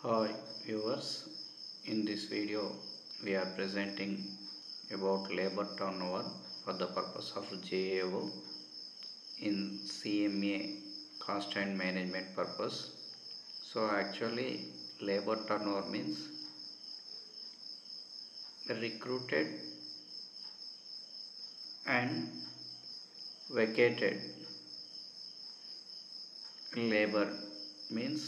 Hi viewers, in this video we are presenting about labor turnover for the purpose of JAO in CMA cost and management purpose. So actually labor turnover means recruited and vacated labor means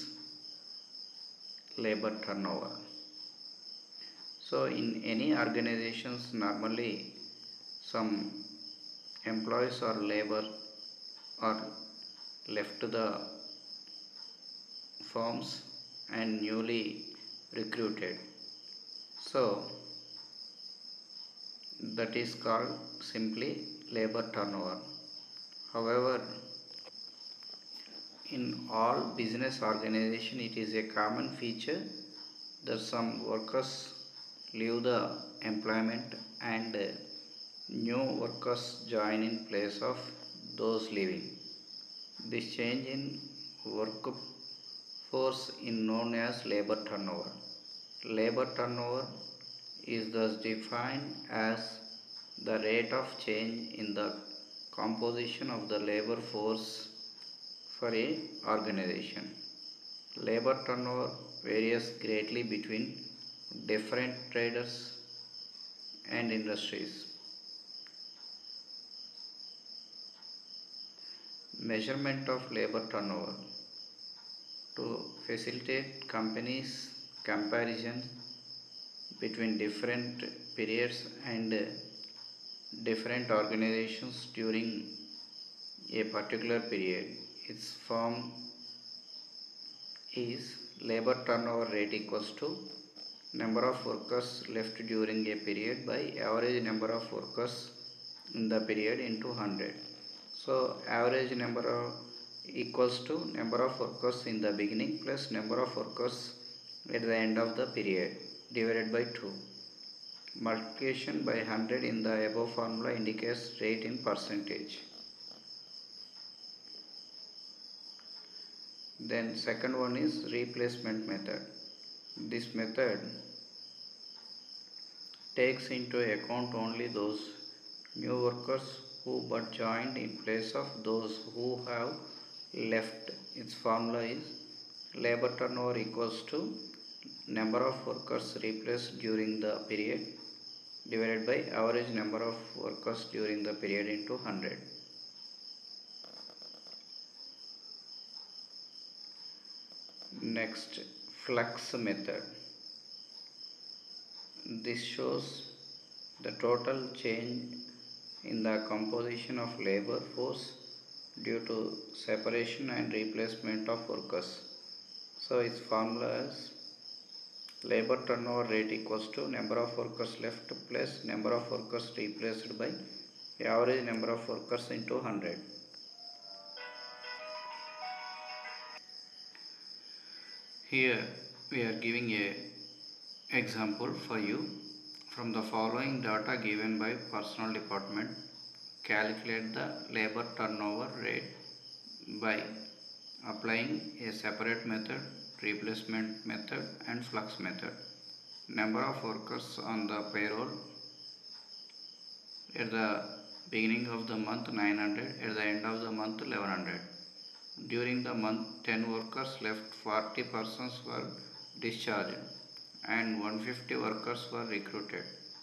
labor turnover. So in any organizations normally some employees or labor are left to the firms and newly recruited. So that is called simply labor turnover. However, in all business organization it is a common feature that some workers leave the employment and new workers join in place of those leaving. This change in workforce is known as labor turnover. Labor turnover is thus defined as the rate of change in the composition of the labor force for a organization. Labor turnover varies greatly between different traders and industries. Measurement of labor turnover to facilitate companies' comparison between different periods and different organizations during a particular period. Its form is labor turnover rate equals to number of workers left during a period by average number of workers in the period into 100. So average number of equals to number of workers in the beginning plus number of workers at the end of the period divided by 2. Multiplication by 100 in the above formula indicates rate in percentage. Then second one is replacement method. This method takes into account only those new workers who but joined in place of those who have left. Its formula is labor turnover equals to number of workers replaced during the period divided by average number of workers during the period into 100. Next, flux method. This shows the total change in the composition of labor force due to separation and replacement of workers. So its formula is labor turnover rate equals to number of workers left plus number of workers replaced by average number of workers into 100. Here we are giving a example for you. From the following data given by personnel department, calculate the labor turnover rate by applying a separate method, replacement method and flux method. Number of workers on the payroll at the beginning of the month 900, at the end of the month 1100. During the month 10 workers left, 40 persons were discharged and 150 workers were recruited.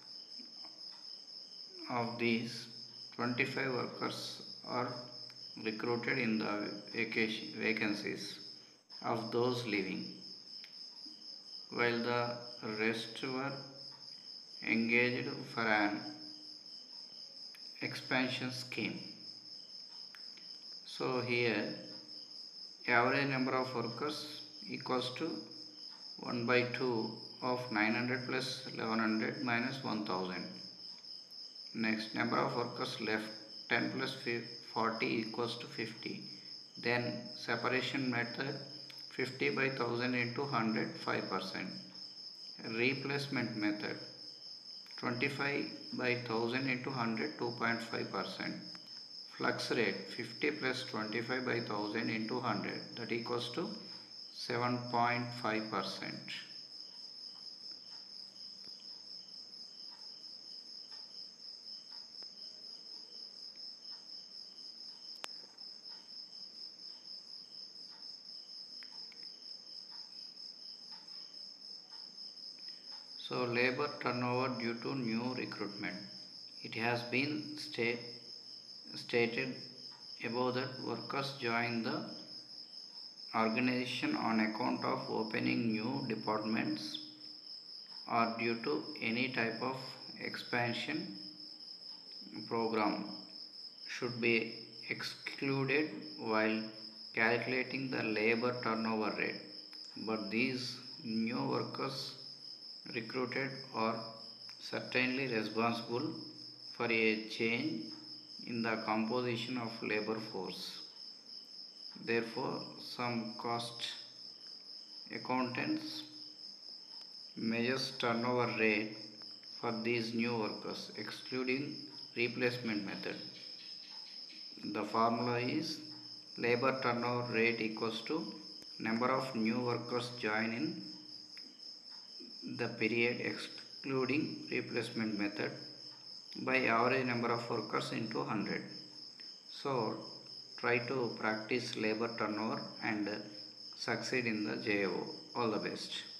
Of these, 25 workers are recruited in the vacancies of those leaving, while the rest were engaged for an expansion scheme. So here average number of workers equals to 1 by 2 of 900 plus 1100 minus 1000. Next, number of workers left 10 plus 40 equals to 50. Then separation method 50 by 1000 into 100 5%. Replacement method 25 by 1000 into 100 2.5%. Flux rate 50 plus 25 by 1000 into 100 that equals to 7.5%. So labor turnover due to new recruitment. It has been stated above that workers join the organization on account of opening new departments or due to any type of expansion program should be excluded while calculating the labor turnover rate. But these new workers recruited are certainly responsible for a change in the composition of labor force. Therefore, some cost accountants measures turnover rate for these new workers excluding replacement method. The formula is labor turnover rate equals to number of new workers join in the period excluding replacement method by average number of workers into 100. So try to practice labor turnover and succeed in the JO. All the best.